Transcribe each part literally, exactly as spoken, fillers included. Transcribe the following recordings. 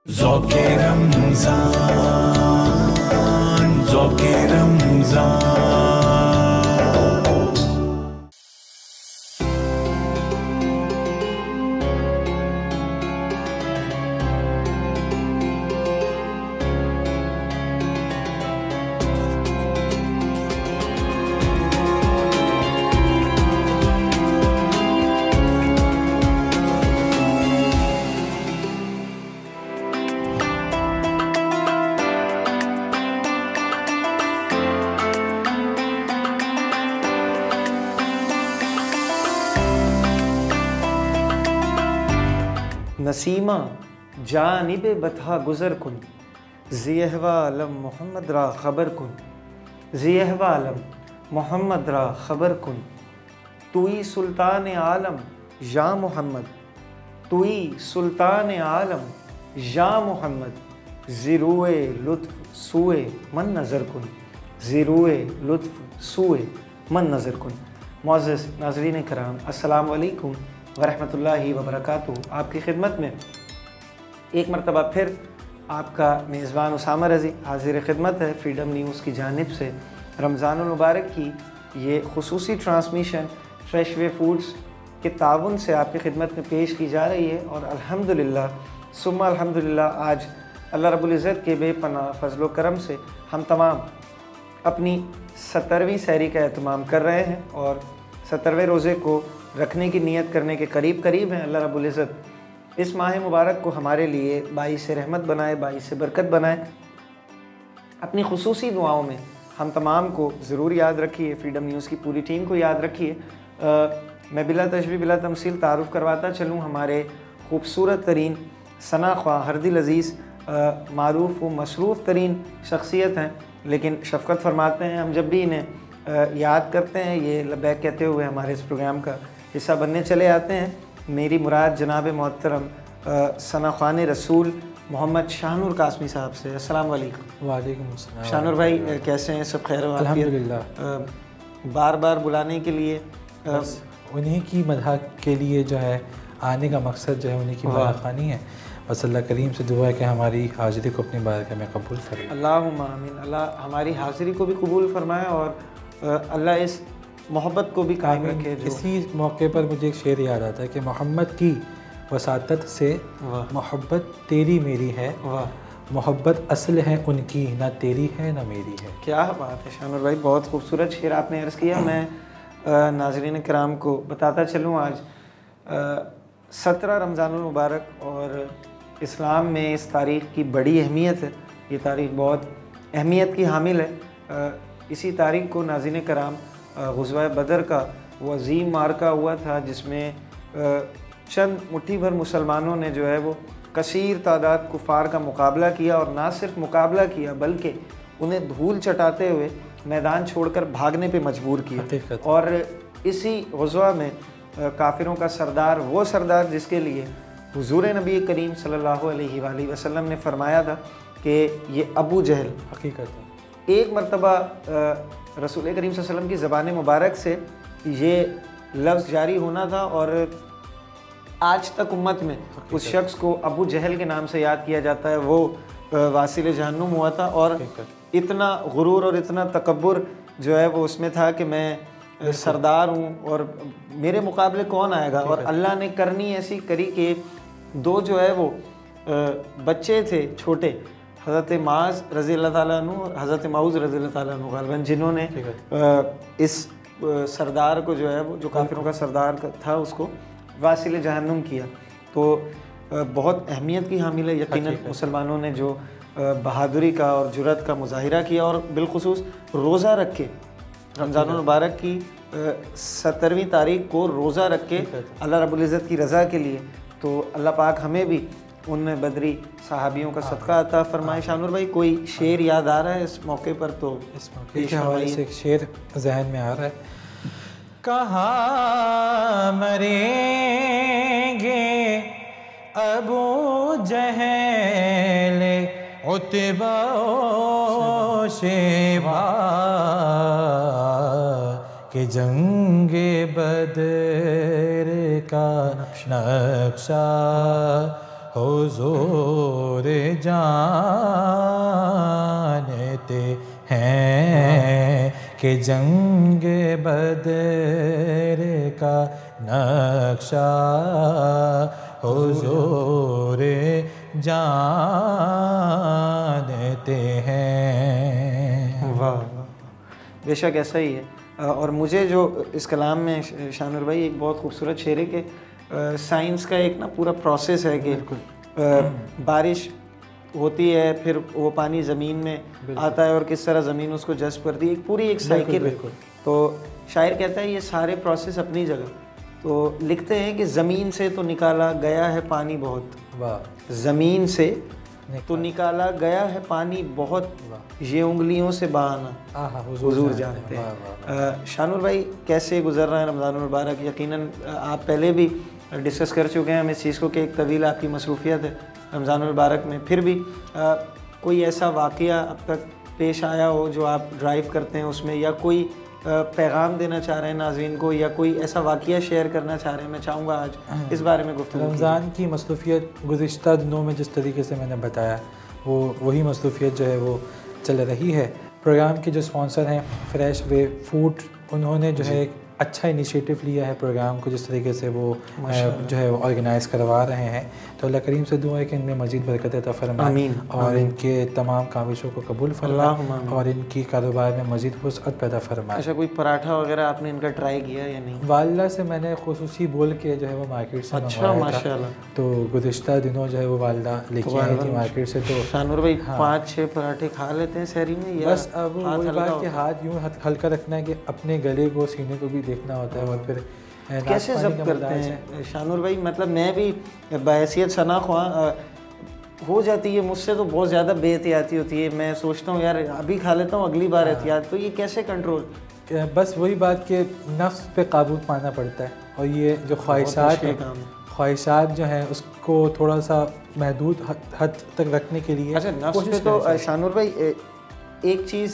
ذوق رمضان ذوق رمضان نسیمہ جانب بتھا گزر کن زیہوا علم محمد را خبر کن زیہوا علم محمد را خبر کن توئی سلطان عالم یا محمد توئی سلطان عالم یا محمد زیروئے لطف سوئے من نظر کن زیروئے لطف سوئے من نظر کن۔ معزز ناظرین کرام، السلام علیکم ورحمۃ اللہ وبرکاتہ۔ آپ کی خدمت میں ایک مرتبہ پھر آپ کا میزبان اسامہ رضی حاضر خدمت ہے فریڈم نیوز کی جانب سے۔ رمضان المبارک کی یہ خصوصی ٹرانسمیشن فریش وے فوڈز کے تعاون سے آپ کی خدمت میں پیش کی جا رہی ہے، اور الحمدللہ ثم الحمدللہ آج اللہ رب العزت کے بے پناہ فضل و کرم سے ہم تمام اپنی سترویں سحری کا اہتمام کر رہے ہیں، اور سترویں روزے کو رکھنے کی نیت کرنے کے قریب قریب ہیں۔ اللہ رب العزت اس ماہ مبارک کو ہمارے لیے باعث رحمت بنائے، باعث برکت بنائے۔ اپنی خصوصی دعاؤں میں ہم تمام کو ضرور یاد رکھیے، فریڈم نیوز کی پوری ٹیم کو یاد رکھیے۔ میں بلا تشبیہ بلا تمثیل تعارف کرواتا چلوں، ہمارے خوبصورت ترین ثنا خواہ ہر دل عزیز معروف و مصروف ترین شخصیت ہیں، لیکن شفقت فرماتے ہیں۔ ہم جب بھی انہیں یاد کرتے ہیں یہ لبیک کہتے ہوئے ہمارے اس پروگرام کا حصہ بننے چلے آتے ہیں۔ میری مراد جناب محترم ثنا خوان رسول محمد شاہ نور قاسمی صاحب سے۔ السلام علیکم۔ وعلیکم السلام۔ شاہ نور بھائی کیسے ہیں؟ سب خیر و عافیت؟ الحمدللہ۔ بار بار بلانے کے لیے انہی کی مدح کے لیے جو ہے آنے کا مقصد جو ہے انہی کی مدح خوانی ہے۔ بس اللہ کریم سے دعا ہے کہ ہماری حاضری کو اپنی بارگاہ میں قبول فرمائے۔ اللہم آمین۔ اللہ ہماری حاضری کو بھی قبول فرمائے، اور اللہ اس محبت کو بھی قائم رکھے۔ اسی موقع پر مجھے ایک شعر یاد آتا ہے کہ محمد کی وساطت سے محبت تیری میری ہے، محبت اصل ہے ان کی، نہ تیری ہے نہ میری ہے۔ کیا بات ہے شاہ نور بھائی، بہت خوبصورت شعر آپ نے عرض کیا۔ میں ناظرین کرام کو بتاتا چلوں آج سترہ رمضان المبارک، اور اسلام میں اس تاریخ کی بڑی اہمیت ہے۔ یہ تاریخ بہت اہمیت کی حامل ہے۔ اسی تاریخ کو ناظرین کرام غزوہ بدر کا وہ عظیم معرکہ ہوا تھا، جس میں چند مٹھی بھر مسلمانوں نے جو ہے وہ کثیر تعداد کفار کا مقابلہ کیا، اور نہ صرف مقابلہ کیا بلکہ انہیں دھول چٹاتے ہوئے میدان چھوڑ کر بھاگنے پہ مجبور کیا۔ اور اسی غزوہ میں کافروں کا سردار، وہ سردار جس کے لیے حضور نبی کریم صلی اللہ علیہ وآلہ وسلم نے فرمایا تھا کہ یہ ابو جہل، حقیقت ہے ایک مرتبہ رسول کریم صلی اللہ علیہ وسلم کی زبان مبارک سے یہ لفظ جاری ہونا تھا، اور آج تک امت میں اس شخص کو ابو جہل کے نام سے یاد کیا جاتا ہے۔ وہ واصل جہنم ہوا تھا، اور اتنا غرور اور اتنا تکبر جو ہے وہ اس میں تھا کہ میں سردار ہوں اور میرے مقابلے کون آئے گا۔ اور اللہ نے کرنی ایسی کری کہ دو جو ہے وہ بچے تھے چھوٹے، حضرت معاذ رضی اللہ تعالیٰ عنہ اور حضرت معوذ رضی اللہ تعالیٰ عنہ غالباً، جنہوں نے اس سردار کو جو ہے وہ جو کافروں کا سردار تھا اس کو واصل جہنم کیا۔ تو بہت اہمیت کی حامل ہے یقیناً مسلمانوں نے جو بہادری کا اور جرأت کا مظاہرہ کیا، اور بالخصوص روزہ رکھ کے رمضان المبارک کی سترویں تاریخ کو روزہ رکھ کے اللہ رب العزت کی رضا کے لیے۔ تو اللہ پاک ہمیں بھی ان بدری صحابیوں کا صدقہ عطا فرمائے۔ شاہ نور بھائی کوئی شعر یاد آ رہا ہے اس موقع پر؟ تو اس موقع کے حوالے سے ایک شعر ذہن میں آ رہا ہے۔ کہاں مریں گے ابو جہل عتبہ و شیبہ، کہ جنگ بدر کا نقشہ حضور جانتے ہیں کہ جنگ بدر کا نقشہ حضور جانتے ہیں۔ واہ بے شک ایسا ہی ہے۔ اور مجھے جو اس کلام میں شانور بھائی ایک بہت خوبصورت شعر ہے کہ سائنس کا ایک نا پورا پروسیس ہے کہ بارش ہوتی ہے، پھر وہ پانی زمین میں آتا ہے اور کس طرح زمین اس کو جذب کرتی ہے، ایک پوری ایک سائیکل ہے۔ تو شاعر کہتا ہے یہ سارے پروسیس اپنی جگہ، تو لکھتے ہیں کہ زمین سے تو نکالا گیا ہے پانی بہت، زمین سے تو نکالا گیا ہے پانی بہت، یہ انگلیوں سے بہانا حضور جانتے ہیں۔ شانور بھائی کیسے گزر رہا ہے رمضان المبارک؟ یقیناً آپ پہلے بھی ڈسکس کر چکے ہیں ہم اس چیز کو کہ ایک طویل آپ کی مصروفیت ہے رمضان المبارک میں، پھر بھی کوئی ایسا واقعہ اب تک پیش آیا ہو جو آپ ڈرائیو کرتے ہیں اس میں، یا کوئی پیغام دینا چاہ رہے ہیں ناظرین کو، یا کوئی ایسا واقعہ شیئر کرنا چاہ رہے ہیں؟ میں چاہوں گا آج اس بارے میں گفتگو۔ رمضان کی مصروفیت گزشتہ دنوں میں جس طریقے سے میں نے بتایا وہ وہی مصروفیت جو ہے وہ چل رہی ہے۔ پروگرام کے جو اسپانسر ہیں فریش وے فوڈ، انہوں نے جو ہے ایک اچھا انیشیٹو لیا ہے پروگرام کو، جس طریقے سے وہ جو ہے آرگنائز کروا رہے ہیں۔ تو اللہ کریم سے دعا ہے کہ ان میں مزید برکت عطا فرمائے اور ان کے تمام کاوشوں کو قبول فرمائے اور ان کی کاروبار میں مزید وسعت پیدا فرمائے۔ اچھا کوئی پراٹھا وغیرہ آپ نے ان کا ٹرائی کیا یا نہیں؟ والدہ سے میں نے خصوصی بول کے جو ہے وہ مارکیٹ سے منگوایا تھا، تو گزشتہ دنوں جو ہے وہ والدہ لے کے آئی تھی مارکیٹ سے۔ تو شانور بھائی پانچ چھ پراٹھے کھا لیتے ہیں سحری میں؟ بس اب وہی بات کہ ہاتھ یوں ہلکا رکھنا ہے کہ اپنے گلے کو سینے کو بھی دیکھنا ہوتا ہے، اور پھر کیسے ضبط کرتے ہیں شانور بھائی؟ مطلب میں بھی بحیثیت ثنا خواں ہو جاتی ہے مجھ سے تو بہت زیادہ بے احتیاطی ہوتی ہے، میں سوچتا ہوں یار ابھی کھا لیتا ہوں اگلی بار احتیاط، تو یہ کیسے کنٹرول؟ بس وہی بات کہ نفس پہ قابو پانا پڑتا ہے، اور یہ جو خواہشات ہیں خواہشات جو ہیں اس کو تھوڑا سا محدود حد تک رکھنے کے لیے۔ اچھا نفس پہ تو شانور بھائی ایک چیز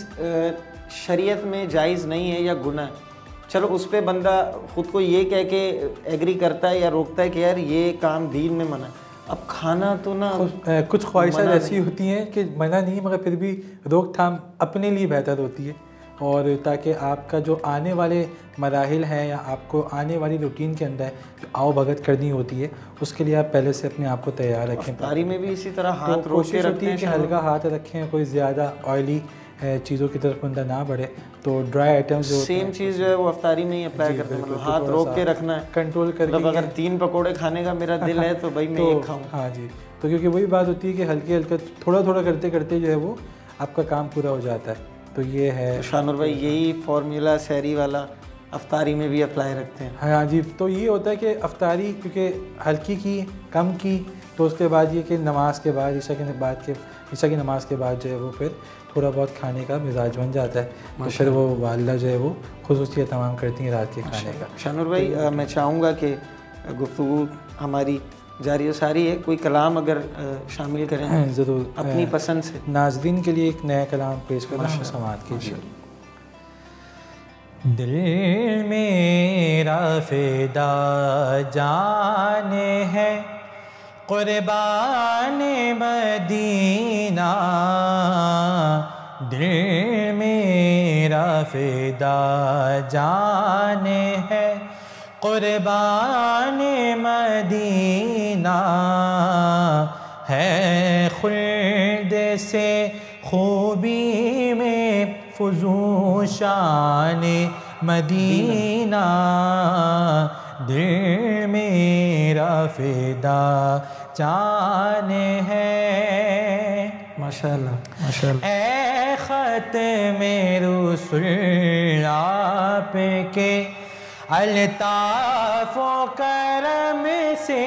شریعت میں جائز نہیں ہے یا گناہ ہے، چلو اس پہ بندہ خود کو یہ کہہ کے ایگری کرتا ہے یا روکتا ہے کہ یار یہ کام دین میں منع ہے، اب کھانا تو نا کچھ خواہشات ایسی ہوتی ہیں کہ منع نہیں مگر پھر بھی روک تھام اپنے لیے بہتر ہوتی ہے، اور تاکہ آپ کا جو آنے والے مراحل ہیں یا آپ کو آنے والی روٹین کے اندر جو آؤ بھگت کرنی ہوتی ہے اس کے لیے آپ پہلے سے اپنے آپ کو تیار رکھیں۔ افطاری میں بھی اسی طرح ہاتھ روک کے رکھتے ہیں کہ ہلکا ہاتھ رکھیں، کوئی زیادہ آئلی چیزوں کی طرف بندہ نہ بڑھے، تو ڈرائی آئٹمز جو سیم چیز جو ہے وہ افطاری میں ہی اپلائی کرتے ہیں، مطلب ہاتھ روک کے رکھنا ہے، کنٹرول کر کے۔ اگر تین پکوڑے کھانے کا میرا دل ہے تو بھائی میں ایک کھاؤں۔ ہاں جی، تو کیونکہ وہی بات ہوتی ہے کہ ہلکے ہلکے تھوڑا تھوڑا کرتے کرتے جو ہے وہ آپ کا کام پورا ہو جاتا ہے، تو یہ ہے شانور بھائی یہی فارمولا سحری والا افطاری میں بھی اپلائی رکھتے ہیں؟ ہاں جی، تو یہ ہوتا ہے کہ افطاری کیونکہ ہلکی کی کم کی، تو اس کے بعد یہ کہ نماز کے بعد عشاء کے بعد کے عشاء کی نماز کے بعد جو ہے وہ پھر تھوڑا بہت کھانے کا مزاج بن جاتا ہے، تو پھر وہ والدہ جو ہے وہ خصوصیت تمام کرتی ہیں رات کے کھانے کا۔ شانور بھائی میں چاہوں گا کہ گفتگو ہماری جاری و ساری ہے، کوئی کلام اگر شامل کریں ضرور اپنی پسند سے، ناظرین کے لیے ایک نیا کلام پیش کرنا سماعت کیجیے۔ دل میرا فدا جان ہے قربان مدینہ، دل میرا فدا جان ہے قربان مدینہ، ہے خلد سے خوبی میں فزوں شان مدینہ، دل میرا فدا جان ہے۔ ماشاءاللہ ماشاءاللہ۔ اے ختم رسول آپ کے الطاف و کرم سے،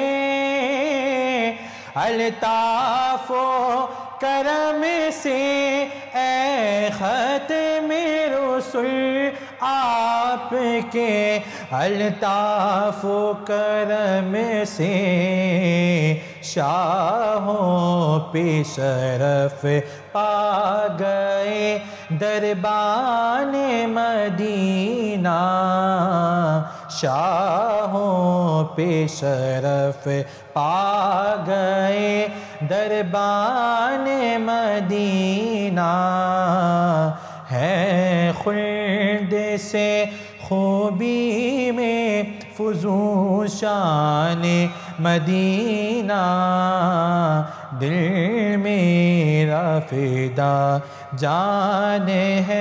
الطاف و کرم سے، اے ختم رسول آپ کے الطاف و کرم سے، شاہوں پہ شرف پا گئے دربان مدینہ، شاہوں پہ شرف پا گئے دربان مدینہ، ہے خلد سے خوبی میں فزوں شان مدینہ، دل میرا فدا جان ہے۔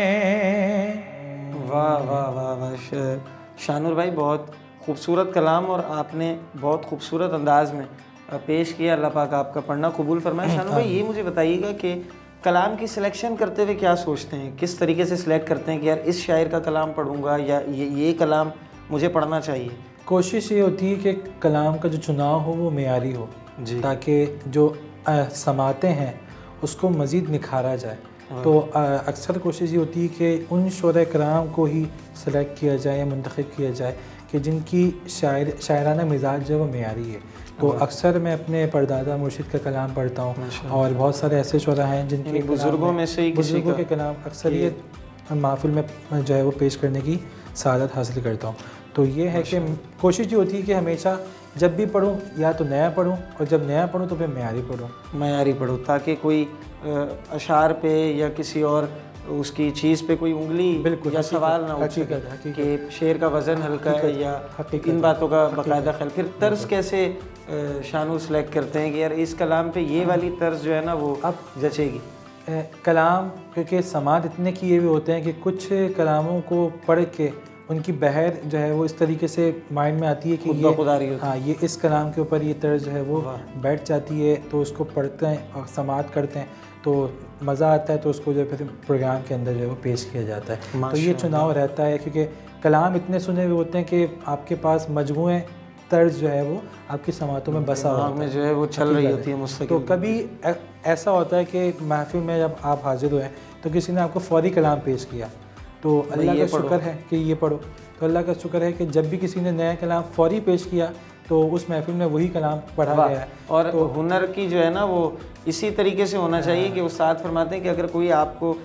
واہ واہ واہ واہ، شانور بھائی بہت خوبصورت کلام اور آپ نے بہت خوبصورت انداز میں پیش کیا، اللہ پاک آپ کا پڑھنا قبول فرمائے۔ شانور بھائی یہ مجھے بتائیے گا کہ کلام کی سلیکشن کرتے ہوئے کیا سوچتے ہیں، کس طریقے سے سلیکٹ کرتے ہیں کہ یار اس شاعر کا کلام پڑھوں گا یا یہ یہ کلام مجھے پڑھنا چاہیے؟ کوشش یہ ہوتی ہے کہ کلام کا جو چناؤ ہو وہ معیاری ہو، جی، تاکہ جو سماعتیں ہیں اس کو مزید نکھارا جائے۔ تو اکثر کوشش یہ ہوتی ہے کہ ان شعراء کرام کو ہی سلیکٹ کیا جائے یا منتخب کیا جائے کہ جن کی شاعر شاعرانہ مزاج جو ہے وہ معیاری ہے۔ تو اکثر میں اپنے پردادا مرشد کا کلام پڑھتا ہوں، اور بہت سارے ایسے شعراء ہیں جن کے بزرگوں میں سے بزرگوں کے کلام اکثریت محفل میں جو ہے وہ پیش کرنے کی سعادت حاصل کرتا ہوں۔ تو یہ ہے کہ کوشش یہ ہوتی ہے کہ ہمیشہ جب بھی پڑھوں یا تو نیا پڑھوں، اور جب نیا پڑھوں تو پھر معیاری پڑھوں معیاری پڑھوں، تاکہ کوئی اشعار پہ یا کسی اور اس کی چیز پہ کوئی انگلی بالکل یا سوال نہ اٹھ سکے کہ شعر کا وزن ہلکا ہے یا ان باتوں کا باقاعدہ خیال۔ پھر طرز کیسے شانور سلیکٹ کرتے ہیں کہ یار اس کلام پہ یہ والی طرز جو ہے نا وہ اب جچے گی؟ کلام کیونکہ سماعت اتنے کیے ہوئے ہوتے ہیں کہ کچھ کلاموں کو پڑھ کے ان کی بہر جو ہے وہ اس طریقے سے مائنڈ میں آتی ہے کہ یہ ہاں یہ اس کلام کے اوپر یہ طرز جو ہے وہ بیٹھ جاتی ہے، تو اس کو پڑھتے ہیں اور سماعت کرتے ہیں تو مزہ آتا ہے، تو اس کو جو پھر پروگرام کے اندر جو ہے وہ پیش کیا جاتا ہے۔ تو یہ چناؤ رہتا ہے کیونکہ کلام اتنے سنے ہوئے ہوتے ہیں کہ آپ کے پاس مجموعے طرز جو ہے وہ آپ کی سماعتوں میں بسا ہوتا ہے، جو ہے وہ چل رہی ہوتی ہے مستقل۔ تو کبھی ایسا ہوتا ہے کہ محفل میں جب آپ حاضر ہوئے تو کسی نے آپ کو فوری کلام پیش کیا، تو اللہ کا شکر ہے کہ یہ پڑھو، تو اللہ کا شکر ہے کہ جب بھی کسی نے نیا کلام فوری پیش کیا تو اس محفل میں وہی کلام پڑھا گیا ہے۔ اور ہنر کی جو ہے نا وہ اسی طریقے سے ہونا چاہیے کہ استاد فرماتے ہیں کہ اگر کوئی آپ کو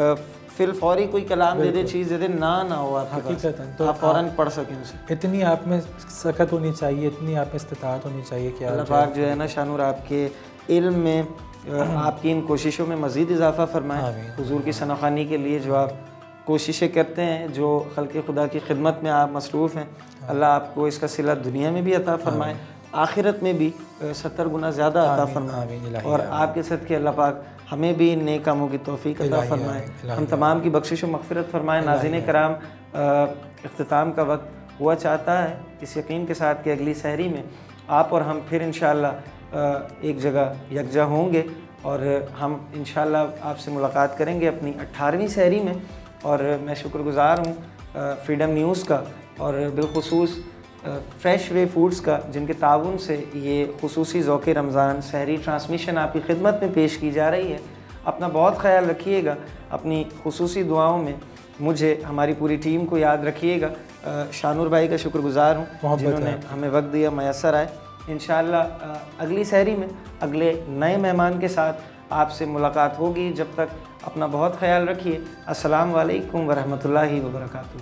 فی الفوری کوئی کلام دے دے، چیز دے دے، نہ نہ ہو آپ کے پاس، تو آپ فوراً پڑھ سکیں اسے۔ اتنی آپ میں سخت ہونی چاہیے، اتنی آپ میں استطاعت ہونی چاہیے کہ اللہ پاک جو ہے نا شانور آپ کے علم میں آپ کی ان کوششوں میں مزید اضافہ فرمائے۔ حضور کی ثناخوانی کے لیے جو آپ کوششیں کرتے ہیں، جو خلق خدا کی خدمت میں آپ مصروف ہیں، اللہ آپ کو اس کا صلہ دنیا میں بھی عطا فرمائے، آخرت میں بھی ستر گنا زیادہ عطا فرمائے، اور آپ کے صدقے اللہ پاک ہمیں بھی ان نیک کاموں کی توفیق عطا فرمائے، ہم تمام کی بخشش و مغفرت فرمائے۔ ناظرین کرام، اختتام کا وقت ہوا چاہتا ہے اس یقین کے ساتھ کہ اگلی سحری میں آپ اور ہم پھر انشاءاللہ ایک جگہ یکجا ہوں گے، اور ہم انشاءاللہ آپ سے ملاقات کریں گے اپنی اٹھارہویں سحری میں۔ اور میں شکر گزار ہوں فریڈم نیوز کا اور بالخصوص فریش وے فوڈز کا، جن کے تعاون سے یہ خصوصی ذوق رمضان سحری ٹرانسمیشن آپ کی خدمت میں پیش کی جا رہی ہے۔ اپنا بہت خیال رکھیے گا، اپنی خصوصی دعاؤں میں مجھے ہماری پوری ٹیم کو یاد رکھیے گا۔ شانور بھائی کا شکر گزار ہوں جنہوں نے ہمیں وقت دیا، میسر آئے۔ انشاءاللہ اگلی سحری میں اگلے نئے مہمان کے ساتھ آپ سے ملاقات ہوگی۔ جب تک اپنا بہت خیال رکھیے۔ السلام علیکم ورحمۃ اللہ وبرکاتہ۔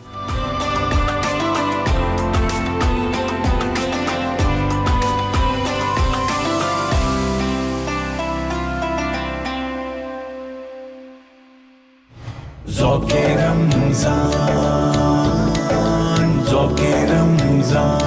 ذوق رمضان، ذوق رمضان۔